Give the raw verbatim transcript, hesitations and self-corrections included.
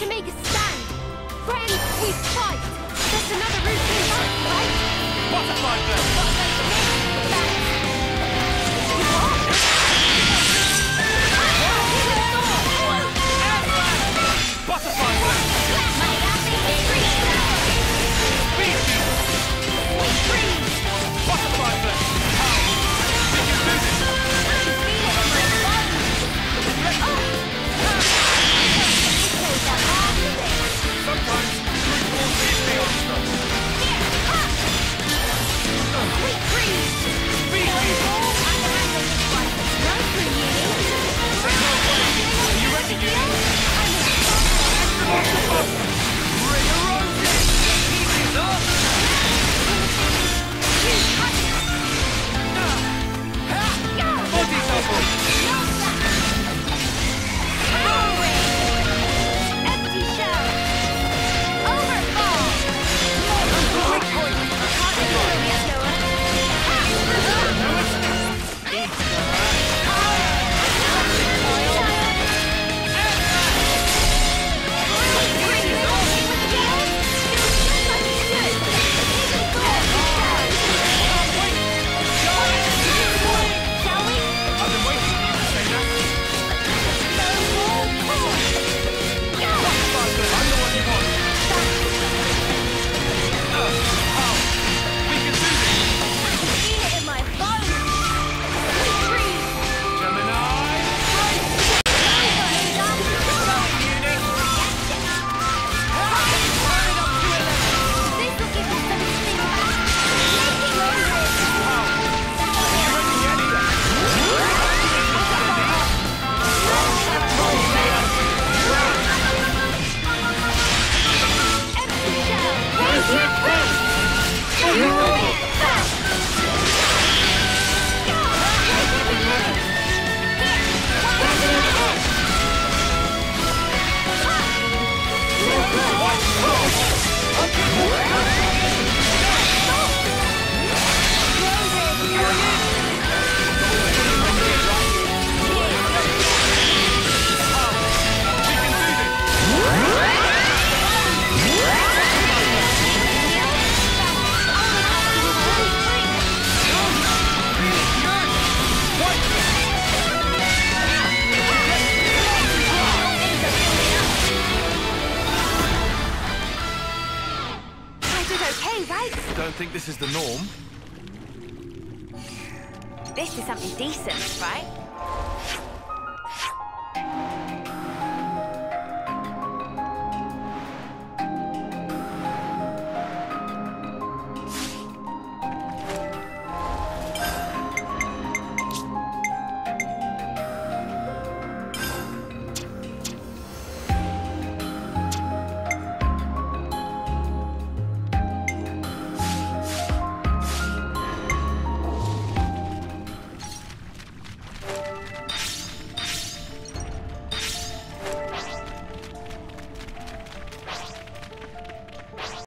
to make a stand. Friends, we fight. There's another route to us, right? Butterfly blade! Gotta go to me. Thanks. You what? Butterfly blade! Speed! Butterfly blade! We can do this! Sometimes brute force is the answer. Speed! Are you ready, Uni? Bring her on! Keep it up! Body double! Empty shell! Overfall! Quick point! Can't ignore me, Noah! Don't think this is the norm. This is something decent, right?